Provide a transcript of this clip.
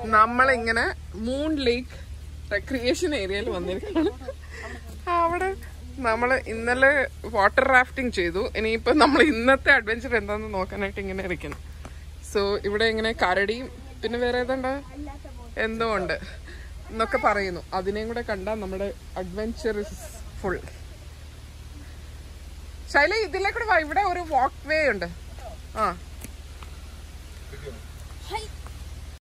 നമ്മളിങ്ങനെ മൂൺ ലേക്ക് റെക്രിയേഷൻ ഏരിയയിൽ വന്നിരിക്കുകയാണ്. അവിടെ നമ്മള് ഇന്നലെ വാട്ടർ റാഫ്റ്റിംഗ് ചെയ്തു. ഇനിയിപ്പോ നമ്മൾ ഇന്നത്തെ അഡ്വഞ്ചർ എന്താന്ന് നോക്കാനായിട്ട് ഇങ്ങനെ ഇരിക്കുന്നു. സോ ഇവിടെ ഇങ്ങനെ കരടിയും പിന്നെ വേറെ ഏതാണ്ട് എന്തോ ഉണ്ട് എന്നൊക്കെ പറയുന്നു. അതിനെയും കൂടെ കണ്ടാൽ നമ്മുടെ അഡ്വഞ്ചർ ഇസ് ഫുൾ. ശൈല ഇതിലേക്കൂടെ ഇവിടെ ഒരു വാക്ക് വേ ഉണ്ട്. ആ